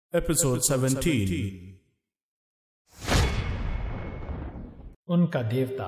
Episode 17 ان کا دیوتا۔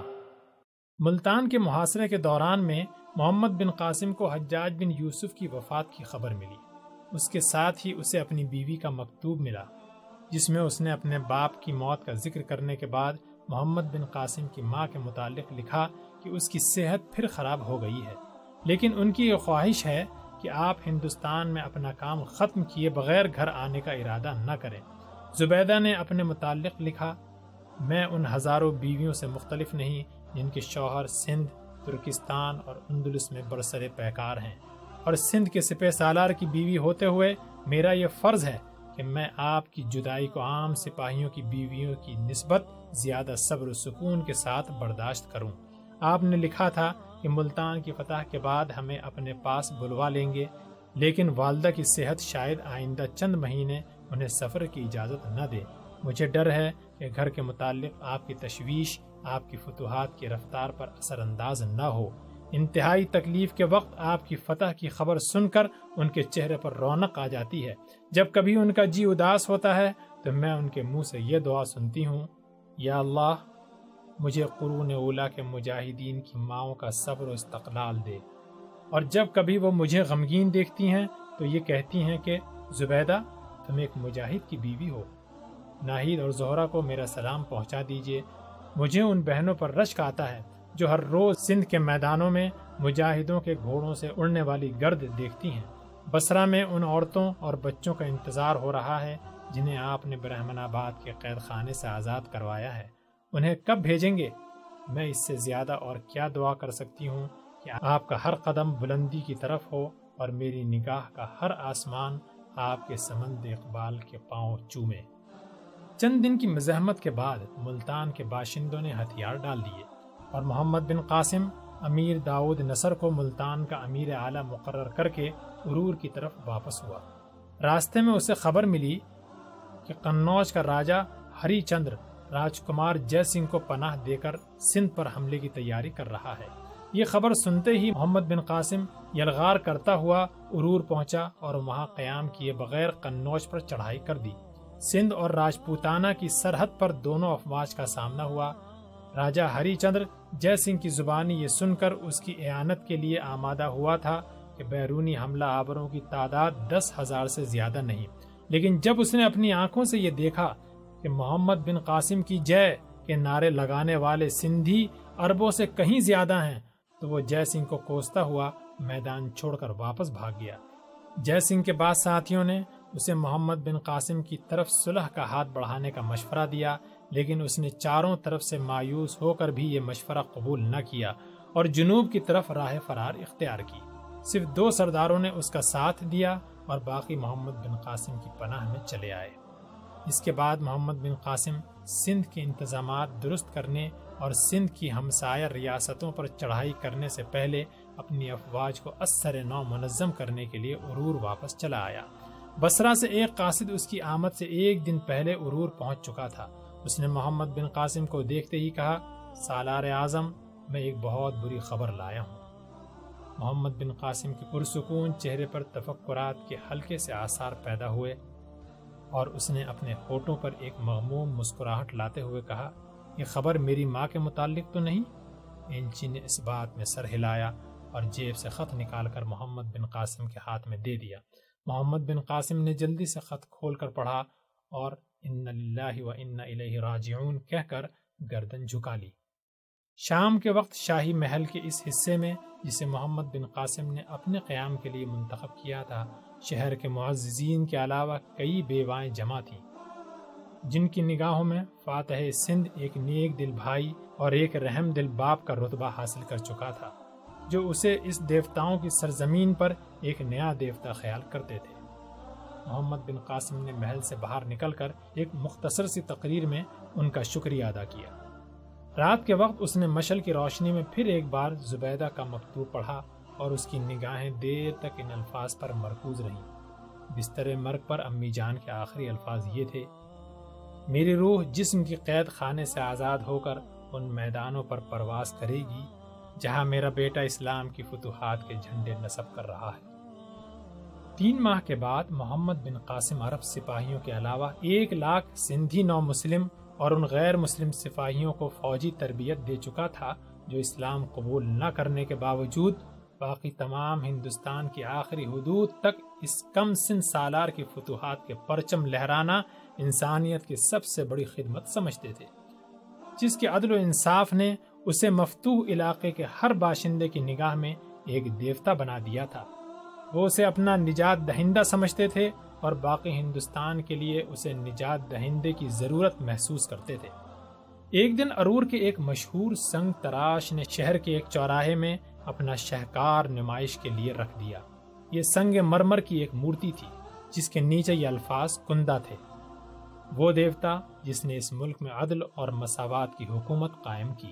ملتان کے محاصرے کے دوران میں محمد بن قاسم کو حجاج بن یوسف کی وفات کی خبر ملی۔ اس کے ساتھ ہی اسے اپنی بیوی کا مکتوب ملا، جس میں اس نے اپنے باپ کی موت کا ذکر کرنے کے بعد محمد بن قاسم کی ماں کے متعلق لکھا کہ اس کی صحت پھر خراب ہو گئی ہے، لیکن ان کی یہ خواہش ہے کہ آپ ہندوستان میں اپنا کام ختم کیے بغیر گھر آنے کا ارادہ نہ کریں۔ زبیدہ نے اپنے متعلق لکھا، میں ان ہزاروں بیویوں سے مختلف نہیں جن کے شوہر سندھ، ترکستان اور اندلس میں برسر پیکار ہیں، اور سندھ کے سپہ سالار کی بیوی ہوتے ہوئے میرا یہ فرض ہے کہ میں آپ کی جدائی کو عام سپاہیوں کی بیویوں کی نسبت زیادہ صبر و سکون کے ساتھ برداشت کروں۔ آپ نے لکھا تھا کہ ملتان کی فتح کے بعد ہمیں اپنے پاس بلوا لیں گے، لیکن والدہ کی صحت شاید آئندہ چند مہینے انہیں سفر کی اجازت نہ دے۔ مجھے ڈر ہے کہ گھر کے متعلق آپ کی تشویش آپ کی فتوحات کی رفتار پر اثر انداز نہ ہو۔ انتہائی تکلیف کے وقت آپ کی فتح کی خبر سن کر ان کے چہرے پر رونق آ جاتی ہے۔ جب کبھی ان کا جی اداس ہوتا ہے تو میں ان کے منہ سے یہ دعا سنتی ہوں، یا اللہ مجھے قرون اولیٰ کے مجاہدین کی ماؤں کا صبر و استقلال دے۔ اور جب کبھی وہ مجھے غمگین دیکھتی ہیں تو یہ کہتی ہیں کہ زبیدہ تم ایک مجاہد کی بیوی ہو، ناہید اور زہرہ کو میرا سلام پہنچا دیجیے۔ مجھے ان بہنوں پر رشک آتا ہے جو ہر روز سندھ کے میدانوں میں مجاہدوں کے گھوڑوں سے اڑنے والی گرد دیکھتی ہیں۔ بصرہ میں ان عورتوں اور بچوں کا انتظار ہو رہا ہے جنہیں آپ نے برہمن آباد کے قید خانے سے آزاد کروایا ہے۔ انہیں کب بھیجیں گے؟ میں اس سے زیادہ اور کیا دعا کر سکتی ہوں کہ آپ کا ہر قدم بلندی کی طرف ہو اور میری نگاہ کا ہر آسمان آپ کے سمند اقبال کے پاؤں چومے۔ چند دن کی مزاحمت کے بعد ملتان کے باشندوں نے ہتھیار ڈال دیے اور محمد بن قاسم امیر داؤد نصر کو ملتان کا امیر اعلیٰ مقرر کر کے ارور کی طرف واپس ہوا۔ راستے میں اسے خبر ملی کہ قنوج کا راجہ ہری چندر راجکمار جے سنگھ کو پناہ دے کر سندھ پر حملے کی تیاری کر رہا ہے۔ یہ خبر سنتے ہی محمد بن قاسم یلغار کرتا ہوا ارور پہنچا اور وہاں قیام کیے بغیر قنوج پر چڑھائی کر دی۔ سندھ اور راجپوتانہ کی سرحد پر دونوں افواج کا سامنا ہوا۔ راجہ ہری چندر جے سنگھ کی زبانی یہ سن کر اس کی اعانت کے لیے آمادہ ہوا تھا کہ بیرونی حملہ آوروں کی تعداد 10,000 سے زیادہ نہیں، لیکن جب اس نے اپنی آنکھوں سے یہ دیکھا کہ محمد بن قاسم کی جے کے نعرے لگانے والے سندھی اربوں سے کہیں زیادہ ہیں تو وہ جے سنگھ کو کوستا ہوا میدان چھوڑ کر واپس بھاگ گیا۔ جے سنگھ کے بعد ساتھیوں نے اسے محمد بن قاسم کی طرف صلح کا ہاتھ بڑھانے کا مشورہ دیا، لیکن اس نے چاروں طرف سے مایوس ہو کر بھی یہ مشورہ قبول نہ کیا اور جنوب کی طرف راہ فرار اختیار کی۔ صرف 2 سرداروں نے اس کا ساتھ دیا اور باقی محمد بن قاسم کی پناہ میں چلے آئے۔ اس کے بعد محمد بن قاسم سندھ کے انتظامات درست کرنے اور سندھ کی ہمسایہ ریاستوں پر چڑھائی کرنے سے پہلے اپنی افواج کو ازسر نو منظم کرنے کے لیے ارور واپس چلا آیا۔ بصرہ سے ایک قاصد اس کی آمد سے 1 دن پہلے ارور پہنچ چکا تھا۔ اس نے محمد بن قاسم کو دیکھتے ہی کہا، سالار اعظم میں ایک بہت بری خبر لایا ہوں۔ محمد بن قاسم کے پرسکون چہرے پر تفکرات کے ہلکے سے آثار پیدا ہوئے اور اس نے اپنے ہونٹوں پر ایک مغموم مسکراہٹ لاتے ہوئے کہا، یہ خبر میری ماں کے متعلق تو نہیں؟ اینچی نے اس بات میں سر ہلایا اور جیب سے خط نکال کر محمد بن قاسم کے ہاتھ میں دے دیا۔ محمد بن قاسم نے جلدی سے خط کھول کر پڑھا اور ان للہ و انا الیہ راجعون کہہ کر گردن جھکا لی۔ شام کے وقت شاہی محل کے اس حصے میں جسے محمد بن قاسم نے اپنے قیام کے لیے منتخب کیا تھا، شہر کے معززین کے علاوہ کئی بیوائیں جمع تھیں، جن کی نگاہوں میں فاتح سندھ ایک نیک دل بھائی اور ایک رحم دل باپ کا رتبہ حاصل کر چکا تھا، جو اسے اس دیوتاؤں کی سرزمین پر ایک نیا دیوتا خیال کرتے تھے۔ محمد بن قاسم نے محل سے باہر نکل کر ایک مختصر سی تقریر میں ان کا شکریہ ادا کیا۔ رات کے وقت اس نے مشعل کی روشنی میں پھر ایک بار زبیدہ کا مکتوب پڑھا اور اس کی نگاہیں دیر تک ان الفاظ پر مرکوز رہیں۔ بستر مرگ پر امی جان کے آخری الفاظ یہ تھے، میری روح جسم کی قید خانے سے آزاد ہو کر ان میدانوں پر پرواز کرے گی جہاں میرا بیٹا اسلام کی فتوحات کے جھنڈے نصب کر رہا ہے۔ 3 ماہ کے بعد محمد بن قاسم عرب سپاہیوں کے علاوہ 1 لاکھ سندھی نو مسلم اور ان غیر مسلم سپاہیوں کو فوجی تربیت دے چکا تھا جو اسلام قبول نہ کرنے کے باوجود باقی تمام ہندوستان کی آخری حدود تک اس کم سن سالار کی فتوحات کے پرچم لہرانا انسانیت کی سب سے بڑی خدمت سمجھتے تھے، جس کے عدل و انصاف نے اسے مفتوح علاقے کے ہر باشندے کی نگاہ میں ایک دیوتا بنا دیا تھا۔ وہ اسے اپنا نجات دہندہ سمجھتے تھے اور باقی ہندوستان کے لیے اسے نجات دہندے کی ضرورت محسوس کرتے تھے۔ ایک دن ارور کے ایک مشہور سنگ تراش نے شہر کے ایک چوراہے میں اپنا شہکار نمائش کے لیے رکھ دیا۔ یہ سنگ مرمر کی ایک مورتی تھی جس کے نیچے یہ الفاظ کندہ تھے: وہ دیوتا جس نے اس ملک میں عدل اور مساوات کی حکومت قائم کی۔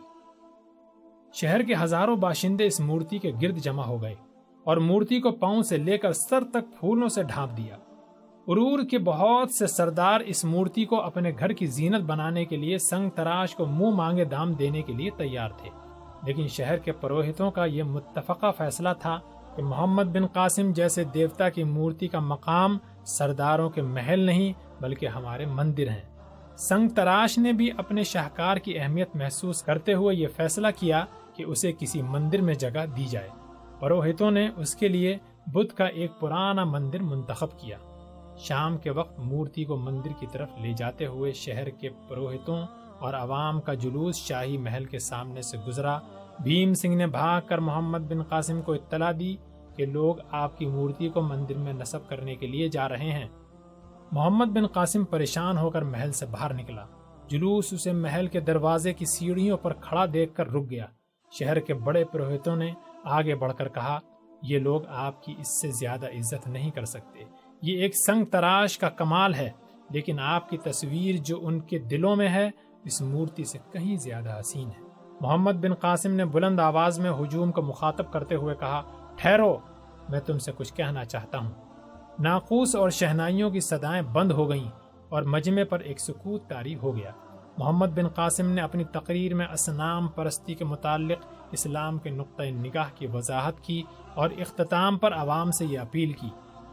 شہر کے ہزاروں باشندے اس مورتی کے گرد جمع ہو گئے اور مورتی کو پاؤں سے لے کر سر تک پھولوں سے ڈھانپ دیا۔ ارور کے بہت سے سردار اس مورتی کو اپنے گھر کی زینت بنانے کے لیے سنگ تراش کو منہ مانگے دام دینے کے لیے تیار تھے، لیکن شہر کے پروہتوں کا یہ متفقہ فیصلہ تھا کہ محمد بن قاسم جیسے دیوتا کی مورتی کا مقام سرداروں کے محل نہیں بلکہ ہمارے مندر ہیں۔ سنگ تراش نے بھی اپنے شاہکار کی اہمیت محسوس کرتے ہوئے یہ فیصلہ کیا کہ اسے کسی مندر میں جگہ دی جائے۔ پروہتوں نے اس کے لیے بدھ کا ایک پرانا مندر منتخب کیا۔ شام کے وقت مورتی کو مندر کی طرف لے جاتے ہوئے شہر کے پروہتوں اور عوام کا جلوس شاہی محل کے سامنے سے گزرا۔ بھیم سنگھ نے بھاگ کر محمد بن قاسم کو اطلاع دی کہ لوگ آپ کی مورتی کو مندر میں نصب کرنے کے لیے جا رہے ہیں۔ محمد بن قاسم پریشان ہو کر محل سے باہر نکلا۔ جلوس اسے محل کے دروازے کی سیڑھیوں پر کھڑا دیکھ کر رک گیا۔ شہر کے بڑے پروہتوں نے آگے بڑھ کر کہا، یہ لوگ آپ کی اس سے زیادہ عزت نہیں کر سکتے۔ یہ ایک سنگ تراش کا کمال ہے، لیکن آپ کی تصویر جو ان کے دلوں میں ہے اس مورتی سے کہیں زیادہ حسین ہے۔ محمد بن قاسم نے بلند آواز میں ہجوم کو مخاطب کرتے ہوئے کہا، ٹھہرو، میں تم سے کچھ کہنا چاہتا ہوں۔ ناقوس اور شہنائیوں کی صدائیں بند ہو گئیں اور مجمع پر ایک سکوت طاری ہو گیا۔ محمد بن قاسم نے اپنی تقریر میں اصنام پرستی کے متعلق اسلام کے نقطۂ نگاہ کی وضاحت کی اور اختتام پر عوام سے یہ اپیل کی،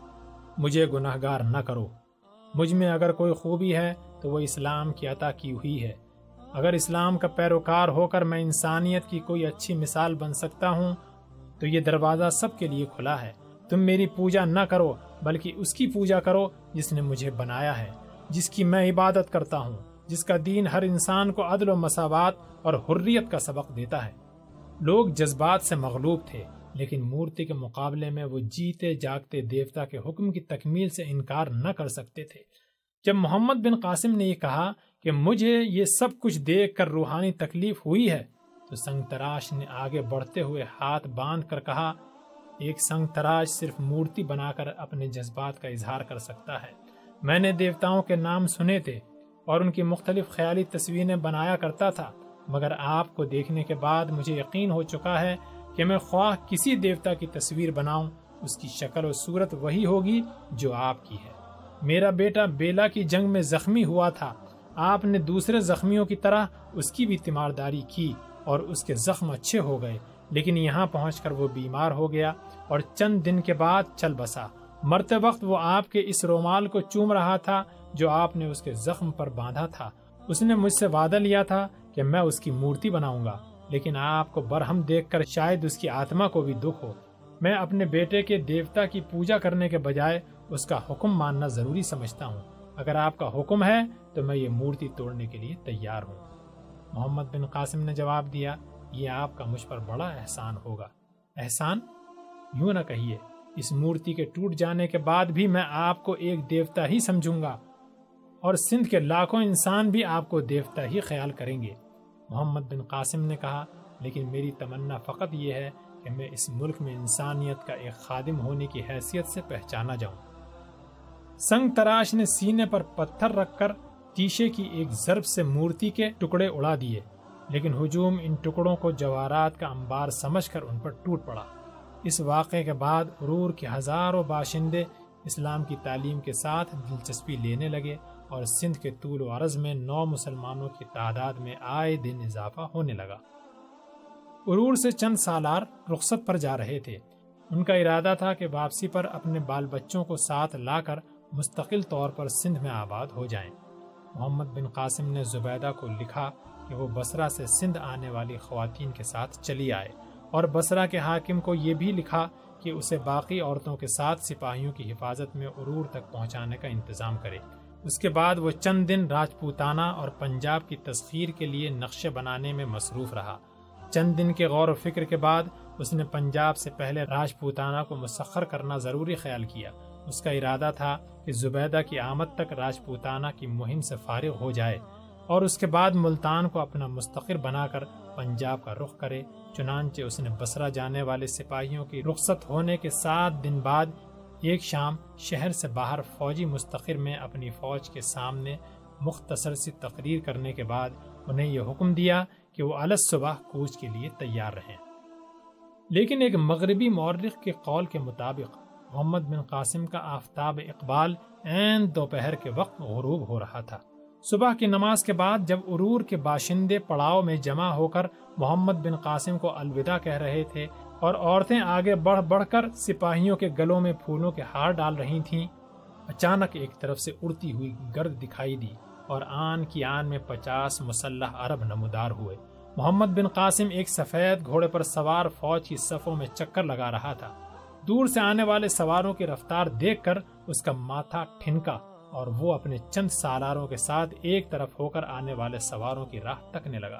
مجھے گناہگار نہ کرو۔ مجھ میں اگر کوئی خوبی ہے تو وہ اسلام کی عطا کی ہوئی ہے۔ اگر اسلام کا پیروکار ہو کر میں انسانیت کی کوئی اچھی مثال بن سکتا ہوں تو یہ دروازہ سب کے لیے کھلا ہے۔ تم میری پوجا نہ کرو بلکہ اس کی پوجا کرو جس نے مجھے بنایا ہے، جس کی میں عبادت کرتا ہوں، جس کا دین ہر انسان کو عدل و مساوات اور حریت کا سبق دیتا ہے۔ لوگ جذبات سے مغلوب تھے، لیکن مورتی کے مقابلے میں وہ جیتے جاگتے دیوتا کے حکم کی تکمیل سے انکار نہ کر سکتے تھے۔ جب محمد بن قاسم نے یہ کہا کہ مجھے یہ سب کچھ دیکھ کر روحانی تکلیف ہوئی ہے تو سنگ تراش نے آگے بڑھتے ہوئے ہاتھ باندھ کر کہا، ایک سنگ تراش صرف مورتی بنا کر اپنے جذبات کا اظہار کر سکتا ہے۔ میں نے دیوتاؤں کے نام سنے تھے اور ان کی مختلف خیالی تصویریں بنایا کرتا تھا، مگر آپ کو دیکھنے کے بعد مجھے یقین ہو چکا ہے کہ میں خواہ کسی دیوتا کی تصویر بناؤں اس کی شکل و صورت وہی ہوگی جو آپ کی ہے۔ میرا بیٹا بیلا کی جنگ میں زخمی ہوا تھا، آپ نے دوسرے زخمیوں کی طرح اس کی بھی تیمارداری کی اور اس کے زخم اچھے ہو گئے، لیکن یہاں پہنچ کر وہ بیمار ہو گیا اور چند دن کے بعد چل بسا۔ مرتے وقت وہ آپ کے اس رومال کو چوم رہا تھا جو آپ نے اس کے زخم پر باندھا تھا۔ اس نے مجھ سے وعدہ لیا تھا کہ میں اس کی مورتی بناؤں گا، لیکن آپ کو برہم دیکھ کر شاید اس کی آتما کو بھی دکھ ہو۔ میں اپنے بیٹے کے دیوتا کی پوجا کرنے کے بجائے اس کا حکم ماننا ضروری سمجھتا ہوں۔ اگر آپ کا حکم ہے تو میں یہ مورتی توڑنے کے لیے تیار ہوں۔ محمد بن قاسم نے جواب دیا، یہ آپ کا مجھ پر بڑا احسان ہوگا۔ احسان؟ یوں نہ کہیے، اس مورتی کے ٹوٹ جانے کے بعد بھی میں آپ کو ایک دیوتا ہی سمجھوں گا اور سندھ کے لاکھوں انسان بھی آپ کو دیوتا ہی خیال کریں گے۔ محمد بن قاسم نے کہا، لیکن میری تمنا فقط یہ ہے کہ میں اس ملک میں انسانیت کا ایک خادم ہونے کی حیثیت سے پہچانا جاؤں۔ سنگ تراش نے سینے پر پتھر رکھ کر تیشے کی ایک ضرب سے مورتی کے ٹکڑے اڑا دیے، لیکن ہجوم ان ٹکڑوں کو جواہرات کا انبار سمجھ کر ان پر ٹوٹ پڑا۔ اس واقعے کے بعد ارور کے ہزاروں باشندے اسلام کی تعلیم کے ساتھ دلچسپی لینے لگے اور سندھ کے طول و عرض میں نو مسلمانوں کی تعداد میں آئے دن اضافہ ہونے لگا۔ ارور سے چند سالار رخصت پر جا رہے تھے۔ ان کا ارادہ تھا کہ واپسی پر اپنے بال بچوں کو ساتھ لا کر مستقل طور پر سندھ میں آباد ہو جائیں۔ محمد بن قاسم نے زبیدہ کو لکھا کہ وہ بصرہ سے سندھ آنے والی خواتین کے ساتھ چلی آئے، اور بصرہ کے حاکم کو یہ بھی لکھا کہ اسے باقی عورتوں کے ساتھ سپاہیوں کی حفاظت میں عرور تک پہنچانے کا انتظام کرے۔ اس کے بعد وہ چند دن راجپوتانہ اور پنجاب کی تسخیر کے لیے نقشے بنانے میں مصروف رہا۔ چند دن کے غور و فکر کے بعد اس نے پنجاب سے پہلے راجپوتانہ کو مسخر کرنا ضروری خیال کیا۔ اس کا ارادہ تھا کہ زبیدہ کی آمد تک راجپوتانہ کی مہم سے فارغ ہو جائے اور اس کے بعد ملتان کو اپنا مستقر بنا کر پنجاب کا رخ کرے۔ چنانچہ اس نے بصرہ جانے والے سپاہیوں کی رخصت ہونے کے 7 دن بعد ایک شام شہر سے باہر فوجی مستقر میں اپنی فوج کے سامنے مختصر سی تقریر کرنے کے بعد انہیں یہ حکم دیا کہ وہ علی الصبح کوچ کے لیے تیار رہیں۔ لیکن ایک مغربی مورخ کے قول کے مطابق محمد بن قاسم کا آفتاب اقبال عین دوپہر کے وقت غروب ہو رہا تھا۔ صبح کی نماز کے بعد جب عرور کے باشندے پڑاؤ میں جمع ہو کر محمد بن قاسم کو الوداع کہہ رہے تھے اور عورتیں آگے بڑھ بڑھ کر سپاہیوں کے گلوں میں پھولوں کے ہار ڈال رہی تھیں، اچانک ایک طرف سے اڑتی ہوئی گرد دکھائی دی اور آن کی آن میں 50 مسلح عرب نمودار ہوئے۔ محمد بن قاسم ایک سفید گھوڑے پر سوار فوج کی صفوں میں چکر لگا رہا تھا۔ دور سے آنے والے سواروں کی رفتار دیکھ کر اس کا ماتھا ٹھنکا اور وہ اپنے چند سالاروں کے ساتھ ایک طرف ہو کر آنے والے سواروں کی راہ تکنے لگا۔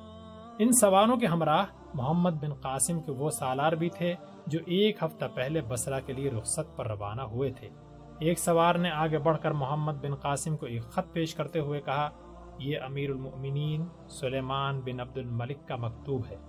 ان سواروں کے ہمراہ محمد بن قاسم کے وہ سالار بھی تھے جو 1 ہفتہ پہلے بصرہ کے لیے رخصت پر روانہ ہوئے تھے۔ ایک سوار نے آگے بڑھ کر محمد بن قاسم کو ایک خط پیش کرتے ہوئے کہا، یہ امیر المؤمنین سلیمان بن عبد الملک کا مکتوب ہے۔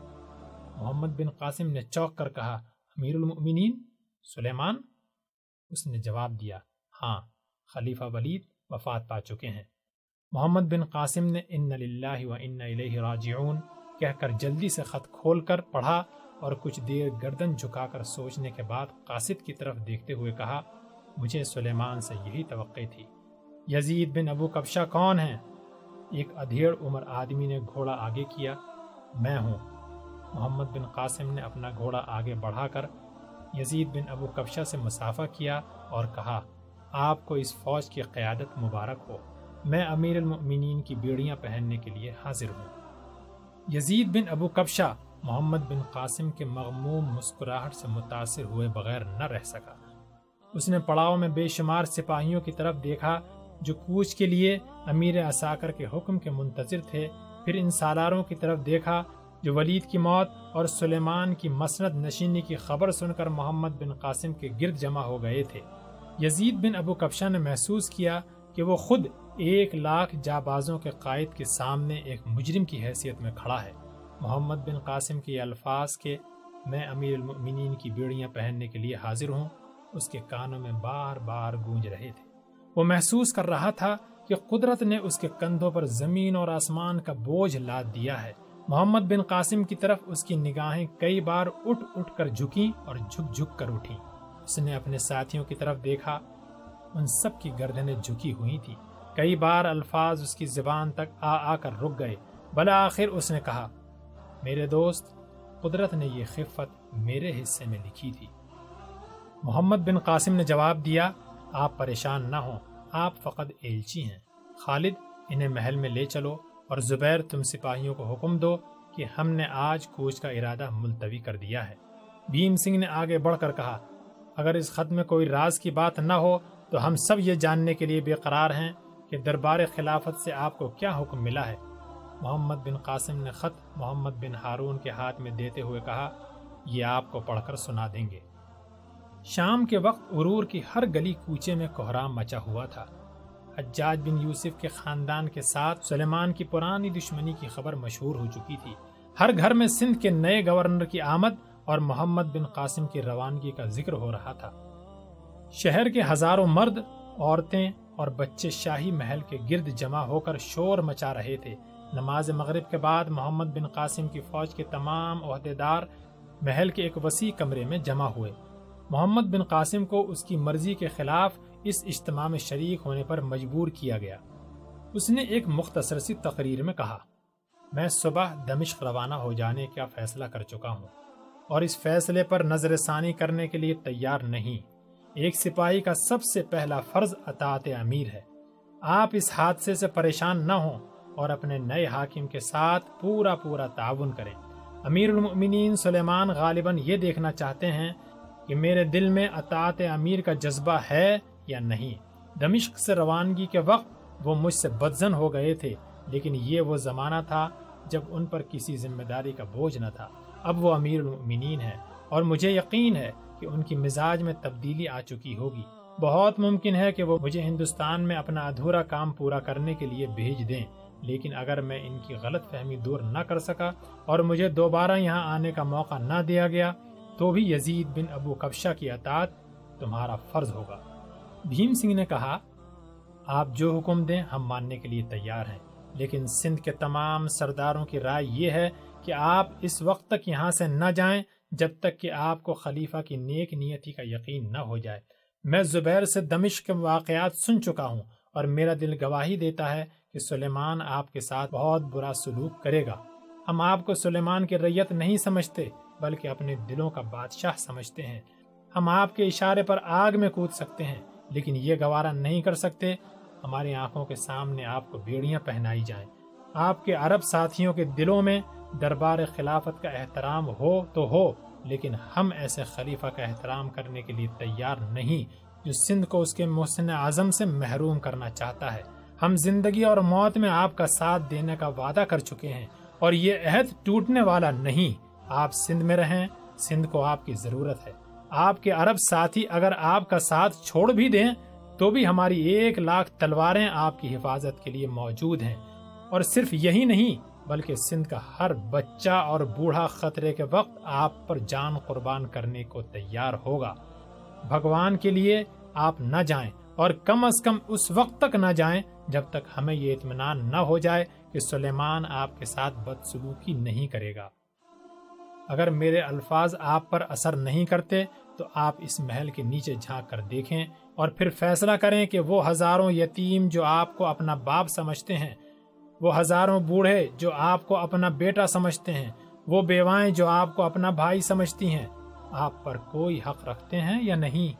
محمد بن قاسم نے چونک کر کہا، امیر المؤمنین سلیمان؟ اس نے جواب دیا، ہاں، خلیفہ ولید وفات پا چکے ہیں۔ محمد بن قاسم نے ان للہ و انا الیہ راجعون کہہ کر جلدی سے خط کھول کر پڑھا اور کچھ دیر گردن جھکا کر سوچنے کے بعد قاصد کی طرف دیکھتے ہوئے کہا، مجھے سلیمان سے یہی توقع تھی۔ یزید بن ابو کبشہ کون ہیں؟ ایک ادھیڑ عمر آدمی نے گھوڑا آگے کیا، میں ہوں۔ محمد بن قاسم نے اپنا گھوڑا آگے بڑھا کر یزید بن ابو کبشہ سے مصافحہ کیا اور کہا، آپ کو اس فوج کی قیادت مبارک ہو، میں امیر المؤمنین کی بیڑیاں پہننے کے لیے حاضر ہوں۔ یزید بن ابو کبشہ محمد بن قاسم کے مغموم مسکراہٹ سے متاثر ہوئے بغیر نہ رہ سکا۔ اس نے پڑاؤ میں بے شمار سپاہیوں کی طرف دیکھا جو کوچ کے لیے امیر عساکر کے حکم کے منتظر تھے، پھر ان سالاروں کی طرف دیکھا جو ولید کی موت اور سلیمان کی مسند نشینی کی خبر سن کر محمد بن قاسم کے گرد جمع ہو گئے تھے۔ یزید بن ابو کبشہ نے محسوس کیا کہ وہ خود 1,00,000 جابازوں کے قائد کے سامنے ایک مجرم کی حیثیت میں کھڑا ہے۔ محمد بن قاسم کے الفاظ کے میں امیر المؤمنین کی بیڑیاں پہننے کے لیے حاضر ہوں اس کے کانوں میں بار بار گونج رہے تھے۔ وہ محسوس کر رہا تھا کہ قدرت نے اس کے کندھوں پر زمین اور آسمان کا بوجھ لاد دیا ہے۔ محمد بن قاسم کی طرف اس کی نگاہیں کئی بار اٹھ اٹھ کر جھکیں اور جھک جھک کر اٹھیں۔ اس نے اپنے ساتھیوں کی طرف دیکھا، ان سب کی گردنیں جھکی ہوئی تھی۔ کئی بار الفاظ اس کی زبان تک آ کر رک گئے۔ بالآخر اس نے کہا، میرے دوست، قدرت نے یہ خفت میرے حصے میں لکھی تھی۔ محمد بن قاسم نے جواب دیا، آپ پریشان نہ ہوں، آپ فقط ایلچی ہیں۔ خالد، انہیں محل میں لے چلو، اور زبیر، تم سپاہیوں کو حکم دو کہ ہم نے آج کوچ کا ارادہ ملتوی کر دیا ہے۔ بھیم سنگھ نے آگے بڑھ کر کہا، اگر اس خط میں کوئی راز کی بات نہ ہو تو ہم سب یہ جاننے کے لیے بے قرار ہیں کہ دربار خلافت سے آپ کو کیا حکم ملا ہے۔ محمد بن قاسم نے خط محمد بن ہارون کے ہاتھ میں دیتے ہوئے کہا، یہ آپ کو پڑھ کر سنا دیں گے۔ شام کے وقت عرور کی ہر گلی کوچے میں کوہرام مچا ہوا تھا۔ حجاج بن یوسف کے خاندان کے ساتھ سلیمان کی پرانی دشمنی کی خبر مشہور ہو چکی تھی۔ ہر گھر میں سندھ کے نئے گورنر کی آمد اور محمد بن قاسم کی روانگی کا ذکر ہو رہا تھا۔ شہر کے ہزاروں مرد، عورتیں اور بچے شاہی محل کے گرد جمع ہو کر شور مچا رہے تھے۔ نماز مغرب کے بعد محمد بن قاسم کی فوج کے تمام عہدیدار محل کے ایک وسیع کمرے میں جمع ہوئے۔ محمد بن قاسم کو اس کی مرضی کے خلاف اس اجتماع میں شریک ہونے پر مجبور کیا گیا۔ اس نے ایک مختصر سی تقریر میں کہا، میں صبح دمشق روانہ ہو جانے کا فیصلہ کر چکا ہوں اور اس فیصلے پر نظر ثانی کرنے کے لیے تیار نہیں۔ ایک سپاہی کا سب سے پہلا فرض اطاعت امیر ہے۔ آپ اس حادثے سے پریشان نہ ہوں اور اپنے نئے حاکم کے ساتھ پورا تعاون کریں۔ امیر المؤمنین سلیمان غالباً یہ دیکھنا چاہتے ہیں کہ میرے دل میں اطاعت امیر کا جذبہ ہے یا نہیں۔ دمشق سے روانگی کے وقت وہ مجھ سے بدظن ہو گئے تھے، لیکن یہ وہ زمانہ تھا جب ان پر کسی ذمہ داری کا بوجھ نہ تھا۔ اب وہ امیر المؤمنین ہیں اور مجھے یقین ہے کہ ان کی مزاج میں تبدیلی آ چکی ہوگی۔ بہت ممکن ہے کہ وہ مجھے ہندوستان میں اپنا ادھورا کام پورا کرنے کے لیے بھیج دیں، لیکن اگر میں ان کی غلط فہمی دور نہ کر سکا اور مجھے دوبارہ یہاں آنے کا موقع نہ دیا گیا تو بھی یزید بن ابو کبشہ کی اطاعت تمہارا فرض ہوگا۔ بھیم سنگھ نے کہا، آپ جو حکم دیں ہم ماننے کے لیے تیار ہیں، لیکن سندھ کے تمام سرداروں کی رائے یہ ہے کہ آپ اس وقت تک یہاں سے نہ جائیں جب تک کہ آپ کو خلیفہ کی نیک نیتی کا یقین نہ ہو جائے۔ میں زبیر سے دمشق کے واقعات سن چکا ہوں اور میرا دل گواہی دیتا ہے کہ سلیمان آپ کے ساتھ بہت برا سلوک کرے گا۔ ہم آپ کو سلیمان کی رعیت نہیں سمجھتے بلکہ اپنے دلوں کا بادشاہ سمجھتے ہیں۔ ہم آپ کے اشارے پر آگ میں کود سکتے ہیں، لیکن یہ گوارا نہیں کر سکتے ہماری آنکھوں کے سامنے آپ کو بیڑیاں پہنائی جائیں۔ آپ کے عرب ساتھیوں کے دلوں میں دربار خلافت کا احترام ہو تو ہو، لیکن ہم ایسے خلیفہ کا احترام کرنے کے لیے تیار نہیں جو سندھ کو اس کے محسن اعظم سے محروم کرنا چاہتا ہے۔ ہم زندگی اور موت میں آپ کا ساتھ دینے کا وعدہ کر چکے ہیں اور یہ عہد ٹوٹنے والا نہیں۔ آپ سندھ میں رہیں، سندھ کو آپ کی ضرورت ہے۔ آپ کے عرب ساتھی اگر آپ کا ساتھ چھوڑ بھی دیں تو بھی ہماری 1,00,000 تلواریں آپ کی حفاظت کے لیے موجود ہیں، اور صرف یہی نہیں بلکہ سندھ کا ہر بچہ اور بوڑھا خطرے کے وقت آپ پر جان قربان کرنے کو تیار ہوگا۔ بھگوان کے لیے آپ نہ جائیں، اور کم از کم اس وقت تک نہ جائیں جب تک ہمیں یہ اطمینان نہ ہو جائے کہ سلیمان آپ کے ساتھ بدسلوکی نہیں کرے گا۔ اگر میرے الفاظ آپ پر اثر نہیں کرتے تو آپ اس محل کے نیچے جھانک کر دیکھیں اور پھر فیصلہ کریں کہ وہ ہزاروں یتیم جو آپ کو اپنا باپ سمجھتے ہیں، وہ ہزاروں بوڑھے جو آپ کو اپنا بیٹا سمجھتے ہیں، وہ بیوائیں جو آپ کو اپنا بھائی سمجھتی ہیں، آپ پر کوئی حق رکھتے ہیں یا نہیں۔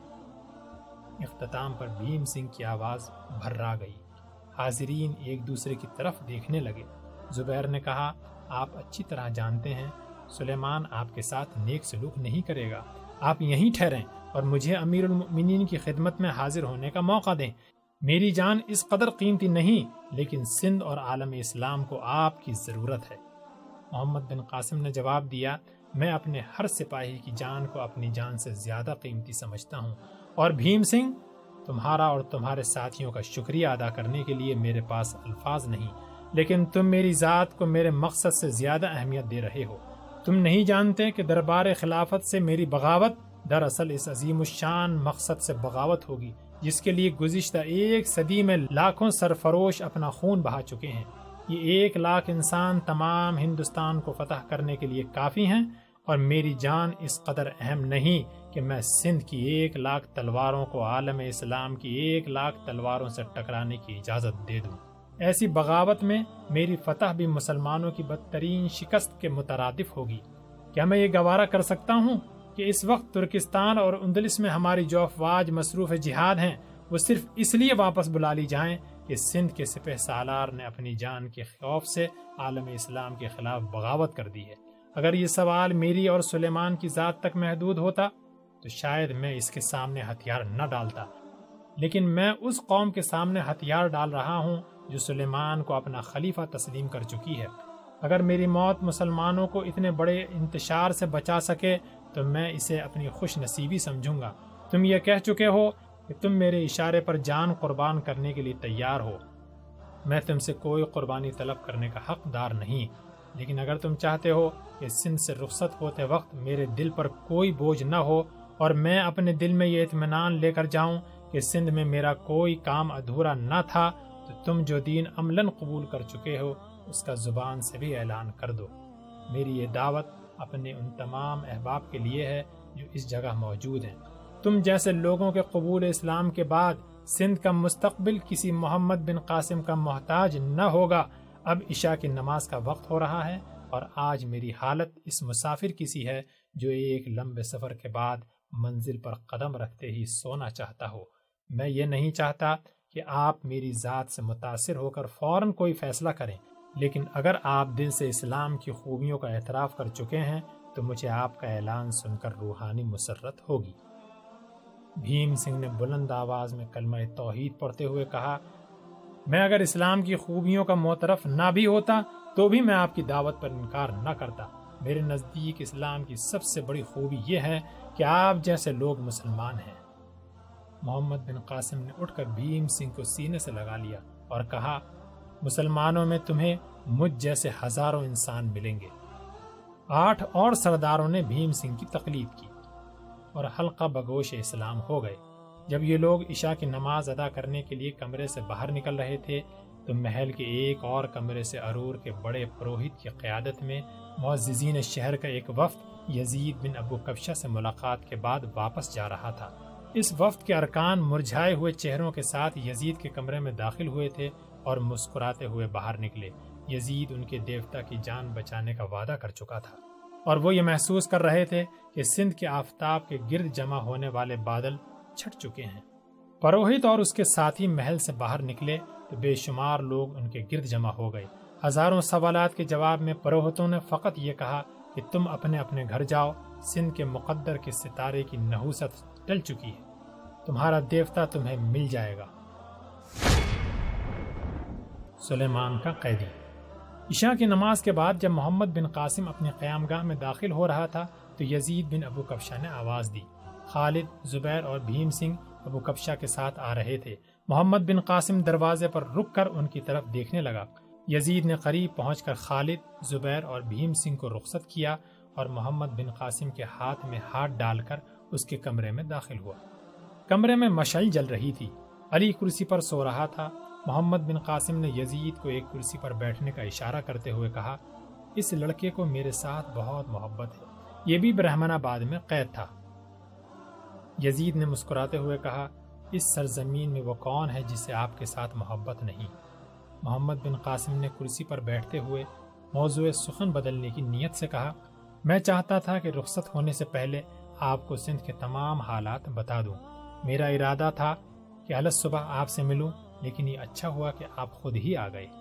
اختتام پر بھیم سنگھ کی آواز بھرا گئی۔ حاضرین ایک دوسرے کی طرف دیکھنے لگے۔ زبیر نے کہا، آپ اچھی طرح جانتے ہیں سلیمان آپ کے ساتھ نیک سلوک نہیں کرے گا۔ آپ یہیں ٹھہریں اور مجھے امیر المؤمنین کی خدمت میں حاضر ہونے کا موقع دیں۔ میری جان اس قدر قیمتی نہیں، لیکن سندھ اور عالم اسلام کو آپ کی ضرورت ہے۔ محمد بن قاسم نے جواب دیا، میں اپنے ہر سپاہی کی جان کو اپنی جان سے زیادہ قیمتی سمجھتا ہوں، اور بھیم سنگھ، تمہارا اور تمہارے ساتھیوں کا شکریہ ادا کرنے کے لیے میرے پاس الفاظ نہیں، لیکن تم میری ذات کو میرے مقصد سے زیادہ اہمیت دے رہے ہو۔ تم نہیں جانتے کہ دربار خلافت سے میری بغاوت دراصل اس عظیم الشان مقصد سے بغاوت ہوگی جس کے لیے گزشتہ 1 صدی میں لاکھوں سرفروش اپنا خون بہا چکے ہیں۔ یہ 1,00,000 انسان تمام ہندوستان کو فتح کرنے کے لیے کافی ہیں، اور میری جان اس قدر اہم نہیں کہ میں سندھ کی 1,00,000 تلواروں کو عالم اسلام کی 1,00,000 تلواروں سے ٹکرانے کی اجازت دے دوں۔ ایسی بغاوت میں میری فتح بھی مسلمانوں کی بدترین شکست کے مترادف ہوگی۔ کیا میں یہ گوارا کر سکتا ہوں کہ اس وقت ترکستان اور اندلس میں ہماری جو افواج مصروف جہاد ہیں وہ صرف اس لیے واپس بلا لی جائیں کہ سندھ کے سپہ سالار نے اپنی جان کے خوف سے عالم اسلام کے خلاف بغاوت کر دی ہے؟ اگر یہ سوال میری اور سلیمان کی ذات تک محدود ہوتا تو شاید میں اس کے سامنے ہتھیار نہ ڈالتا، لیکن میں اس قوم کے سامنے ہتھیار ڈال رہا ہوں جو سلیمان کو اپنا خلیفہ تسلیم کر چکی ہے۔ اگر میری موت مسلمانوں کو اتنے بڑے انتشار سے بچا سکے تو میں اسے اپنی خوش نصیبی سمجھوں گا۔ تم یہ کہہ چکے ہو کہ تم میرے اشارے پر جان قربان کرنے کے لیے تیار ہو۔ میں تم سے کوئی قربانی طلب کرنے کا حقدار نہیں، لیکن اگر تم چاہتے ہو کہ سندھ سے رخصت ہوتے وقت میرے دل پر کوئی بوجھ نہ ہو اور میں اپنے دل میں یہ اطمینان لے کر جاؤں کہ سندھ میں میرا کوئی کام ادھورا نہ تھا، تو تم جو دین عملاً قبول کر چکے ہو اس کا زبان سے بھی اعلان کر دو۔ میری یہ دعوت اپنے ان تمام احباب کے لیے ہے جو اس جگہ موجود ہیں۔ تم جیسے لوگوں کے قبول اسلام کے بعد سندھ کا مستقبل کسی محمد بن قاسم کا محتاج نہ ہوگا۔ اب عشاء کی نماز کا وقت ہو رہا ہے اور آج میری حالت اس مسافر کی سی ہے جو ایک لمبے سفر کے بعد منزل پر قدم رکھتے ہی سونا چاہتا ہو۔ میں یہ نہیں چاہتا کہ آپ میری ذات سے متاثر ہو کر فوراً کوئی فیصلہ کریں، لیکن اگر آپ دل سے اسلام کی خوبیوں کا اعتراف کر چکے ہیں تو مجھے آپ کا اعلان سن کر روحانی مسرت ہوگی۔ بھیم سنگھ نے بلند آواز میں کلمہ توحید پڑھتے ہوئے کہا، میں اگر اسلام کی خوبیوں کا معترف نہ بھی ہوتا تو بھی میں آپ کی دعوت پر انکار نہ کرتا۔ میرے نزدیک اسلام کی سب سے بڑی خوبی یہ ہے کہ آپ جیسے لوگ مسلمان ہیں۔ محمد بن قاسم نے اٹھ کر بھیم سنگھ کو سینے سے لگا لیا اور کہا، مسلمانوں میں تمہیں مجھ جیسے ہزاروں انسان ملیں گے۔ 8 اور سرداروں نے بھیم سنگھ کی تقلید کی اور حلقہ بگوش اسلام ہو گئے۔ جب یہ لوگ عشاء کی نماز ادا کرنے کے لیے کمرے سے باہر نکل رہے تھے تو محل کے ایک اور کمرے سے ارور کے بڑے پروہت کی قیادت میں معززین شہر کا ایک وفد یزید بن ابو کبشہ سے ملاقات کے بعد واپس جا رہا تھا۔ اس وفد کے ارکان مرجھائے ہوئے چہروں کے ساتھ یزید کے کمرے میں داخل ہوئے تھے اور مسکراتے ہوئے باہر نکلے۔ یزید ان کے دیوتا کی جان بچانے کا وعدہ کر چکا تھا اور وہ یہ محسوس کر رہے تھے کہ سندھ کے آفتاب کے گرد جمع ہونے والے بادل چھٹ چکے ہیں۔ پروہت اور اس کے ساتھی محل سے باہر نکلے تو بے شمار لوگ ان کے گرد جمع ہو گئے۔ ہزاروں سوالات کے جواب میں پروہتوں نے فقط یہ کہا کہ تم اپنے اپنے گھر جاؤ، سندھ کے مقدر کے ستارے کی نحوست ٹل چکی ہے، تمہارا دیوتا تمہیں مل جائے گا۔ سلیمان کا قیدی۔ عشاء کی نماز کے بعد جب محمد بن قاسم اپنی قیام گاہ میں داخل ہو رہا تھا تو یزید بن ابو کبشہ نے آواز دی۔ خالد، زبیر اور بھیم سنگھ ابو کبشہ کے ساتھ آ رہے تھے۔ محمد بن قاسم دروازے پر رک کر ان کی طرف دیکھنے لگا۔ یزید نے قریب پہنچ کر خالد، زبیر اور بھیم سنگھ کو رخصت کیا اور محمد بن قاسم کے ہاتھ میں ہاتھ ڈال کر اس کے کمرے میں داخل ہوا۔ کمرے میں مشعل جل رہی تھی۔ علی کرسی پر سو رہا تھا۔ محمد بن قاسم نے یزید کو ایک کرسی پر بیٹھنے کا اشارہ کرتے ہوئے کہا، اس لڑکے کو میرے ساتھ بہت محبت ہے، یہ بھی برہمن آباد میں قید تھا۔ یزید نے مسکراتے ہوئے کہا، اس سرزمین میں وہ کون ہے جسے آپ کے ساتھ محبت نہیں؟ محمد بن قاسم نے کرسی پر بیٹھتے ہوئے موضوع سخن بدلنے کی نیت سے کہا، میں چاہتا تھا کہ رخصت ہونے سے پہلے آپ کو سندھ کے تمام حالات بتا دوں۔ میرا ارادہ تھا کہ الگ صبح آپ سے ملوں، لیکن یہ اچھا ہوا کہ آپ خود ہی آ گئے۔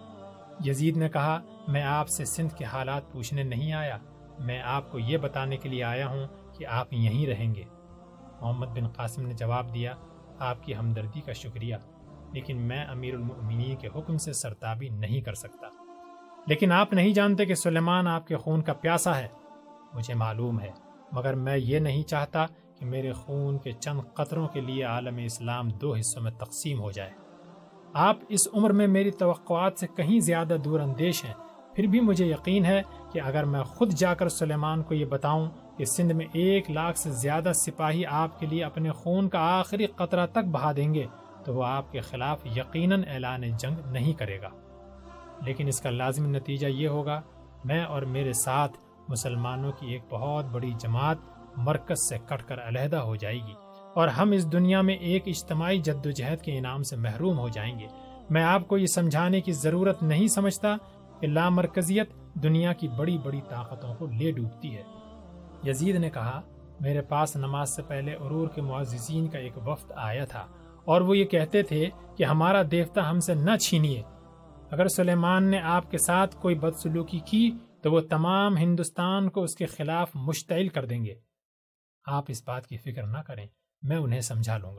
یزید نے کہا، میں آپ سے سندھ کے حالات پوچھنے نہیں آیا، میں آپ کو یہ بتانے کے لیے آیا ہوں کہ آپ یہیں رہیں گے۔ محمد بن قاسم نے جواب دیا، آپ کی ہمدردی کا شکریہ، لیکن میں امیر المؤمنین کے حکم سے سرتابی نہیں کر سکتا۔ لیکن آپ نہیں جانتے کہ سلیمان آپ کے خون کا پیاسا ہے۔ مجھے معلوم ہے، مگر میں یہ نہیں چاہتا کہ میرے خون کے چند قطروں کے لیے عالم اسلام 2 حصوں میں تقسیم ہو جائے۔ آپ اس عمر میں میری توقعات سے کہیں زیادہ دور اندیش ہیں، پھر بھی مجھے یقین ہے کہ اگر میں خود جا کر سلیمان کو یہ بتاؤں کہ سندھ میں 1 لاکھ سے زیادہ سپاہی آپ کے لیے اپنے خون کا آخری قطرہ تک بہا دیں گے تو وہ آپ کے خلاف یقیناً اعلان جنگ نہیں کرے گا، لیکن اس کا لازمی نتیجہ یہ ہوگا میں اور میرے ساتھ مسلمانوں کی ایک بہت بڑی جماعت مرکز سے کٹ کر علیحدہ ہو جائے گی اور ہم اس دنیا میں ایک اجتماعی جدوجہد کے انعام سے محروم ہو جائیں گے۔ میں آپ کو یہ سمجھانے کی ضرورت نہیں سمجھتا کہ لامرکزیت دنیا کی بڑی بڑی طاقتوں کو لے ڈوبتی ہے۔ یزید نے کہا، میرے پاس نماز سے پہلے ارور کے معززین کا ایک وفد آیا تھا اور وہ یہ کہتے تھے کہ ہمارا دیوتا ہم سے نہ چھینیے۔ اگر سلیمان نے آپ کے ساتھ کوئی بدسلوکی کی تو وہ تمام ہندوستان کو اس کے خلاف مشتعل کر دیں گے۔ آپ اس بات کی فکر نہ کریں، میں انہیں سمجھا لوں گا۔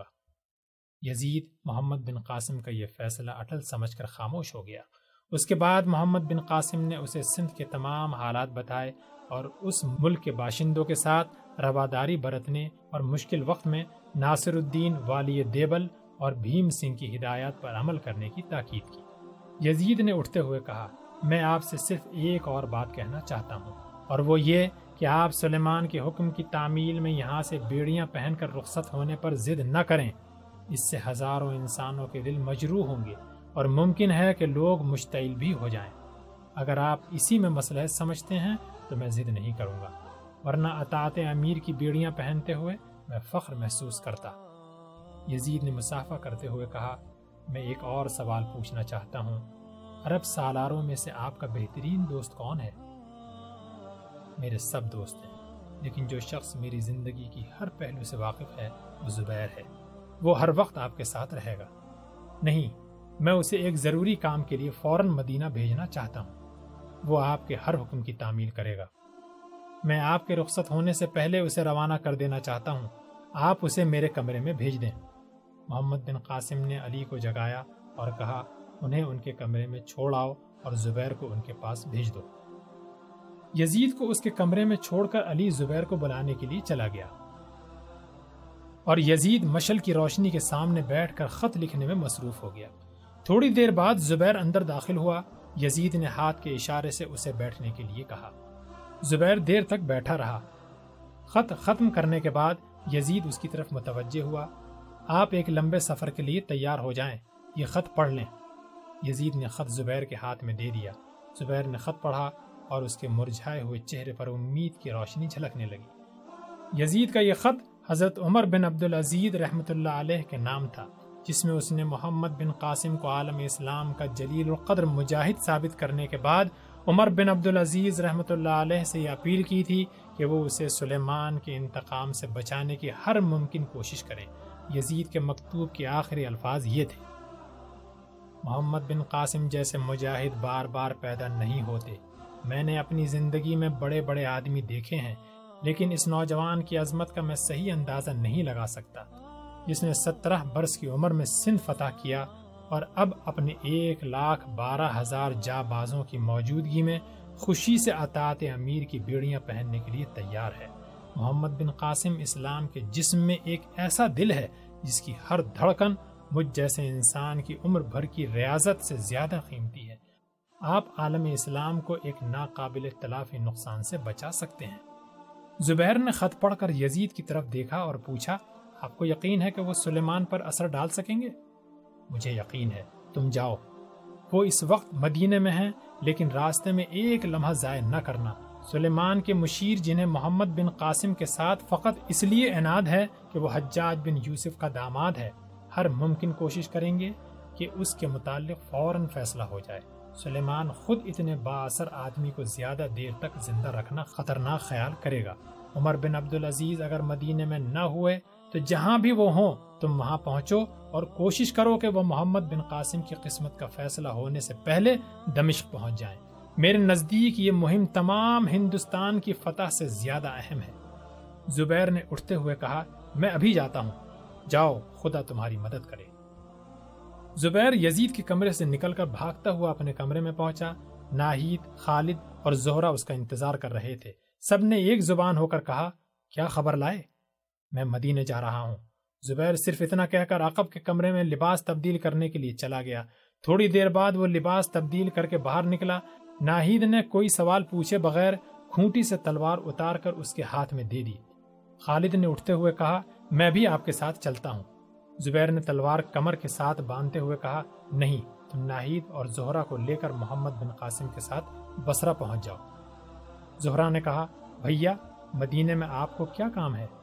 یزید محمد بن قاسم کا یہ فیصلہ اٹل سمجھ کر خاموش ہو گیا۔ اس کے بعد محمد بن قاسم نے اسے سندھ کے تمام حالات بتائے اور اس ملک کے باشندوں کے ساتھ رواداری برتنے اور مشکل وقت میں ناصر الدین والی دیبل اور بھیم سنگھ کی ہدایات پر عمل کرنے کی تاکید کی۔ یزید نے اٹھتے ہوئے کہا، میں آپ سے صرف ایک اور بات کہنا چاہتا ہوں، اور وہ یہ کہ آپ سلیمان کے حکم کی تعمیل میں یہاں سے بیڑیاں پہن کر رخصت ہونے پر ضد نہ کریں۔ اس سے ہزاروں انسانوں کے دل مجروح ہوں گے اور ممکن ہے کہ لوگ مشتعل بھی ہو جائیں۔ اگر آپ اسی میں مصلحت سمجھتے ہیں تو میں ضد نہیں کروں گا، ورنہ اطاعت امیر کی بیڑیاں پہنتے ہوئے میں فخر محسوس کرتا۔ یزید نے مصافحہ کرتے ہوئے کہا، میں ایک اور سوال پوچھنا چاہتا ہوں، عرب سالاروں میں سے آپ کا بہترین دوست کون ہے؟ میرے سب دوست ہیں، لیکن جو شخص میری زندگی کی ہر پہلو سے واقف ہے وہ زبیر ہے، وہ ہر وقت آپ کے ساتھ رہے گا۔ نہیں، میں اسے ایک ضروری کام کے لیے فوراً مدینہ بھیجنا چاہتا ہوں، وہ آپ کے ہر حکم کی تعمیل کرے گا۔ میں آپ کے رخصت ہونے سے پہلے اسے روانہ کر دینا چاہتا ہوں، آپ اسے میرے کمرے میں بھیج دیں۔ محمد بن قاسم نے علی کو جگایا اور کہا، انہیں ان کے کمرے میں چھوڑ آؤ اور زبیر کو ان کے پاس بھیج دو۔ یزید کو اس کے کمرے میں چھوڑ کر علی زبیر کو بلانے کے لیے چلا گیا اور یزید مشعل کی روشنی کے سامنے بیٹھ کر خط لکھنے میں مصروف ہو گیا۔ تھوڑی دیر بعد زبیر اندر داخل ہوا۔ یزید نے ہاتھ کے اشارے سے اسے بیٹھنے کے لیے کہا۔ زبیر دیر تک بیٹھا رہا۔ خط ختم کرنے کے بعد یزید اس کی طرف متوجہ ہوا۔ آپ ایک لمبے سفر کے لیے تیار ہو جائیں، یہ خط پڑھ لیں۔ یزید نے خط زبیر کے ہاتھ میں دے دیا۔ زبیر نے خط پڑھا اور اس کے مرجھائے ہوئے چہرے پر امید کی روشنی جھلکنے لگی۔ یزید کا یہ خط حضرت عمر بن عبدالعزیز رحمۃ اللہ علیہ کے نام تھا، جس میں اس نے محمد بن قاسم کو عالم اسلام کا جلیل القدر مجاہد ثابت کرنے کے بعد عمر بن عبدالعزیز رحمۃ اللہ علیہ سے یہ اپیل کی تھی کہ وہ اسے سلیمان کے انتقام سے بچانے کی ہر ممکن کوشش کریں۔ یزید کے مکتوب کے آخری الفاظ یہ تھے، محمد بن قاسم جیسے مجاہد بار بار پیدا نہیں ہوتے۔ میں نے اپنی زندگی میں بڑے بڑے آدمی دیکھے ہیں، لیکن اس نوجوان کی عظمت کا میں صحیح اندازہ نہیں لگا سکتا، جس نے 17 برس کی عمر میں سندھ فتح کیا اور اب اپنے 1,12,000 جاں بازوں کی موجودگی میں خوشی سے اطاعت امیر کی بیڑیاں پہننے کے لیے تیار ہے۔ محمد بن قاسم اسلام کے جسم میں ایک ایسا دل ہے جس کی ہر دھڑکن مجھ جیسے انسان کی عمر بھر کی ریاضت سے زیادہ قیمتی ہے۔ آپ عالم اسلام کو ایک ناقابل تلافی نقصان سے بچا سکتے ہیں۔ زبیر نے خط پڑھ کر یزید کی طرف دیکھا اور پوچھا، آپ کو یقین ہے کہ وہ سلیمان پر اثر ڈال سکیں گے؟ مجھے یقین ہے، تم جاؤ۔ وہ اس وقت مدینے میں ہیں، لیکن راستے میں ایک لمحہ ضائع نہ کرنا۔ سلیمان کے مشیر، جنہیں محمد بن قاسم کے ساتھ فقط اس لیے عناد ہے کہ وہ حجاج بن یوسف کا داماد ہے، ہر ممکن کوشش کریں گے کہ اس کے متعلق فوراً فیصلہ ہو جائے۔ سلیمان خود اتنے با اثر آدمی کو زیادہ دیر تک زندہ رکھنا خطرناک خیال کرے گا۔ عمر بن عبدالعزیز اگر مدینے میں نہ ہوئے تو جہاں بھی وہ ہوں تم وہاں پہنچو اور کوشش کرو کہ وہ محمد بن قاسم کی قسمت کا فیصلہ ہونے سے پہلے دمشق پہنچ جائیں۔ میرے نزدیک یہ مہم تمام ہندوستان کی فتح سے زیادہ اہم ہے۔ زبیر نے اٹھتے ہوئے کہا، میں ابھی جاتا ہوں، جاؤ، خدا تمہاری مدد کرے۔ زبیر یزید کے کمرے سے نکل کر بھاگتا ہوا اپنے کمرے میں پہنچا۔ ناہید، خالد اور زہرہ اس کا انتظار کر رہے تھے۔ سب نے ایک زبان ہو کر کہا، کیا خبر لائے؟ میں مدینے جا رہا ہوں۔ زبیر صرف اتنا کہہ کر عقب کے کمرے میں لباس تبدیل کرنے کے لیے چلا گیا۔ تھوڑی دیر بعد وہ لباس تبدیل کر کے باہر نکلا۔ ناہید نے کوئی سوال پوچھے بغیر کھونٹی سے تلوار اتار کر اس کے ہاتھ میں دے دی۔ خالد نے اٹھتے ہوئے کہا، میں بھی آپ کے ساتھ چلتا ہوں۔ زبیر نے تلوار کمر کے ساتھ باندھتے ہوئے کہا، نہیں، تم ناہید اور زہرہ کو لے کر محمد بن قاسم کے ساتھ بصرہ پہنچ جاؤ۔ زہرہ نے کہا، بھیا، مدینے میں آپ کو کیا کام ہے؟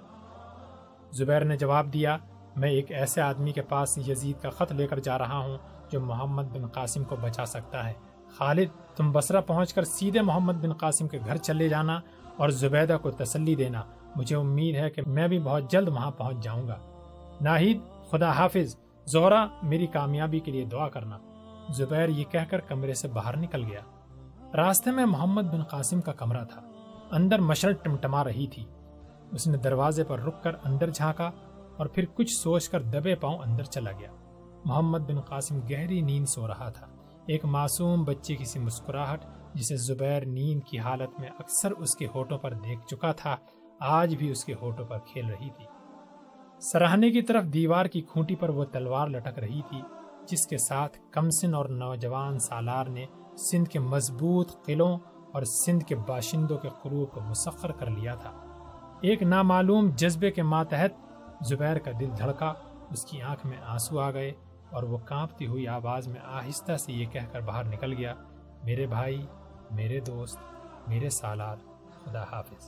زبیر نے جواب دیا، میں ایک ایسے آدمی کے پاس یزید کا خط لے کر جا رہا ہوں جو محمد بن قاسم کو بچا سکتا ہے۔ خالد، تم بصرہ پہنچ کر سیدھے محمد بن قاسم کے گھر چلے جانا اور زبیدہ کو تسلی دینا۔ مجھے امید ہے کہ میں بھی بہت جلد وہاں پہنچ جاؤں گا۔ ناہید، خدا حافظ۔ زہرہ، میری کامیابی کے لیے دعا کرنا۔ زبیر یہ کہہ کر کمرے سے باہر نکل گیا۔ راستے میں محمد بن قاسم کا کمرہ تھا۔ اندر مشعل ٹمٹما رہی تھی۔ اس نے دروازے پر رک کر اندر جھانکا اور پھر کچھ سوچ کر دبے پاؤں اندر چلا گیا۔ محمد بن قاسم گہری نیند سو رہا تھا۔ ایک معصوم بچے کی سی مسکراہٹ جسے زبیر نیند کی حالت میں اکثر اس کے ہونٹوں پر دیکھ چکا تھا، آج بھی اس کے ہونٹوں پر کھیل رہی تھی۔ سراہنے کی طرف دیوار کی کھونٹی پر وہ تلوار لٹک رہی تھی جس کے ساتھ کمسن اور نوجوان سالار نے سندھ کے مضبوط قلعوں اور سندھ کے باشندوں کے قلوب کو مسخر کر لیا تھا۔ ایک نامعلوم جذبے کے ماتحت زبیر کا دل دھڑکا، اس کی آنکھ میں آنسو آ گئے اور وہ کانپتی ہوئی آواز میں آہستہ سے یہ کہہ کر باہر نکل گیا، میرے بھائی، میرے دوست، میرے سالار، خدا حافظ۔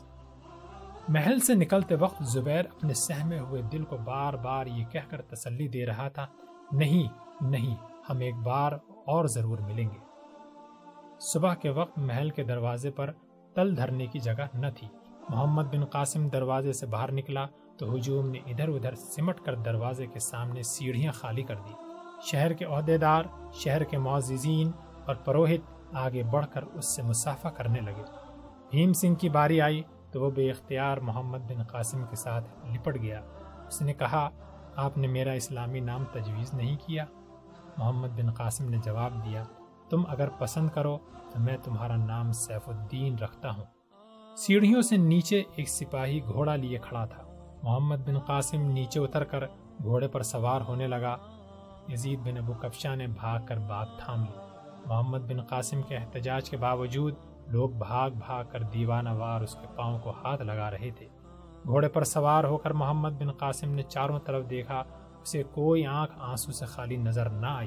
محل سے نکلتے وقت زبیر اپنے سہمے ہوئے دل کو بار بار یہ کہہ کر تسلی دے رہا تھا، نہیں نہیں، ہم ایک بار اور ضرور ملیں گے۔ صبح کے وقت محل کے دروازے پر تل دھرنے کی جگہ نہ تھی۔ محمد بن قاسم دروازے سے باہر نکلا تو ہجوم نے ادھر ادھر سمٹ کر دروازے کے سامنے سیڑھیاں خالی کر دی۔ شہر کے عہدیدار، شہر کے معززین اور پروہت آگے بڑھ کر اس سے مصافحہ کرنے لگے۔ بھیم سنگھ کی باری آئی تو وہ بے اختیار محمد بن قاسم کے ساتھ لپٹ گیا۔ اس نے کہا، آپ نے میرا اسلامی نام تجویز نہیں کیا؟ محمد بن قاسم نے جواب دیا، تم اگر پسند کرو تو میں تمہارا نام سیف الدین رکھتا ہوں۔ سیڑھیوں سے نیچے ایک سپاہی گھوڑا لیے کھڑا تھا۔ محمد بن قاسم نیچے اتر کر گھوڑے پر سوار ہونے لگا۔ یزید بن ابو کبشہ نے بھاگ کر بات تھام لی۔ محمد بن قاسم کے احتجاج کے باوجود لوگ بھاگ بھاگ کر دیوانہ وار اس کے پاؤں کو ہاتھ لگا رہے تھے۔ گھوڑے پر سوار ہو کر محمد بن قاسم نے چاروں طرف دیکھا، اسے کوئی آنکھ آنسو سے خالی نظر نہ آئی۔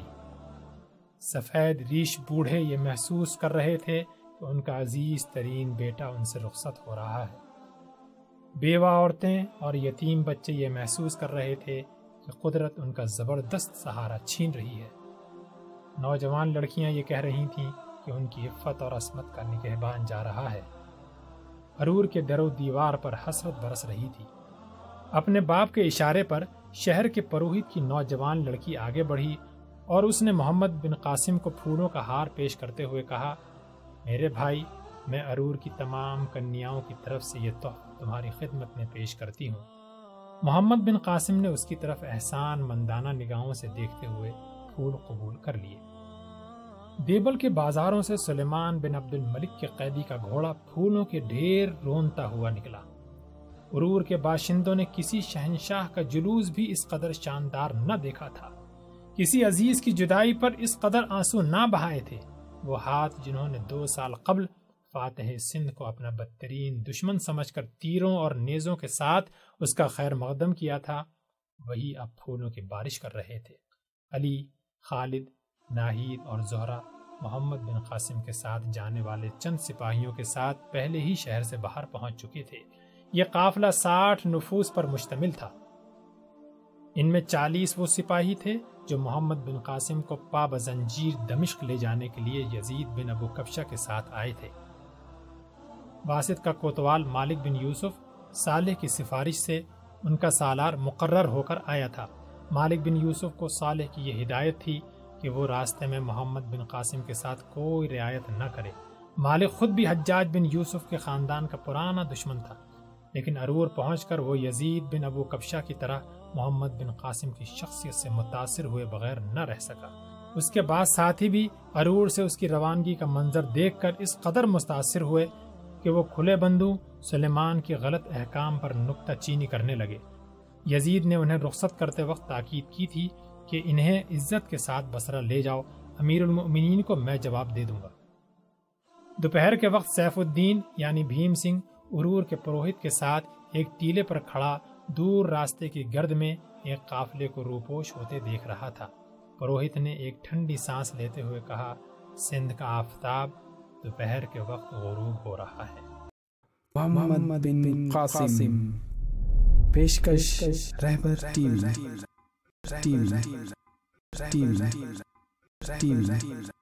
سفید ریش بوڑھے یہ محسوس کر رہے تھے کہ ان کا عزیز ترین بیٹا ان سے رخصت ہو رہا ہے۔ بیوہ عورتیں اور یتیم بچے یہ محسوس کر رہے تھے کہ قدرت ان کا زبردست سہارا چھین رہی ہے۔ نوجوان لڑکیاں یہ کہہ رہی تھیں کہ ان کی عفت اور عصمت کا نگہبان جا رہا ہے۔ عرور کے در و دیوار پر حسرت برس رہی تھی۔ اپنے باپ کے اشارے پر شہر کے پروہت کی نوجوان لڑکی آگے بڑھی اور اس نے محمد بن قاسم کو پھولوں کا ہار پیش کرتے ہوئے کہا، میرے بھائی، میں عرور کی تمام کنیاؤں کی طرف سے یہ تحفہ تمہاری خدمت میں پیش کرتی ہوں۔ محمد بن قاسم نے اس کی طرف احسان مندانہ نگاہوں سے دیکھتے ہوئے پھول قبول کر لیے۔ دیبل کے بازاروں سے سلیمان بن عبد الملک کے قیدی کا گھوڑا پھولوں کے ڈھیر رونتا ہوا نکلا۔ عرور کے باشندوں نے کسی شہنشاہ کا جلوس بھی اس قدر شاندار نہ دیکھا تھا، کسی عزیز کی جدائی پر اس قدر آنسو نہ بہائے تھے۔ وہ ہاتھ جنہوں نے 2 سال قبل فاتح سندھ کو اپنا بدترین دشمن سمجھ کر تیروں اور نیزوں کے ساتھ اس کا خیر مقدم کیا تھا، وہی اب پھولوں کی بارش کر رہے تھے۔ علی، خالد، ناہید اور زہرہ محمد بن قاسم کے ساتھ جانے والے چند سپاہیوں کے ساتھ پہلے ہی شہر سے باہر پہنچ چکے تھے۔ یہ قافلہ 60 نفوس پر مشتمل تھا۔ ان میں 40 وہ سپاہی تھے جو محمد بن قاسم کو پابزنجیر دمشق لے جانے کے لیے یزید بن ابو کبشہ کے ساتھ آئے تھے۔ واسط کا کوتوال مالک بن یوسف صالح کی سفارش سے ان کا سالار مقرر ہو کر آیا تھا۔ مالک بن یوسف کو صالح کی یہ ہدایت تھی کہ وہ راستے میں محمد بن قاسم کے ساتھ کوئی رعایت نہ کرے۔ مالک خود بھی حجاج بن یوسف کے خاندان کا پرانا دشمن تھا، لیکن عرور پہنچ کر وہ یزید بن ابو کبشہ کی طرح محمد بن قاسم کی شخصیت سے متاثر ہوئے بغیر نہ رہ سکا۔ اس کے بعد ساتھی بھی عرور سے اس کی روانگی کا منظر دیکھ کر اس قدر متاثر ہوئے کہ وہ کھلے بندوں سلیمان کی غلط احکام پر نکتہ چینی کرنے لگے۔ یزید نے انہیں رخصت کرتے وقت تاکید کی تھی کہ انہیں عزت کے ساتھ بصرہ لے جاؤ، امیر المؤمنین کو میں جواب دے دوں گا۔ دوپہر کے وقت سیف الدین یعنی بھیم سنگھ عرور کے پروہت کے ساتھ ایک ٹیلے پر کھڑا دور راستے کی گرد میں ایک قافلے کو روپوش ہوتے دیکھ رہا تھا۔ پروہت نے ایک ٹھنڈی سانس لیتے ہوئے کہا، سندھ کا آفتاب دوپہر کے وقت غروب ہو رہا ہے۔ محمد بن قاسم، پیشکش رہبر ٹی وی۔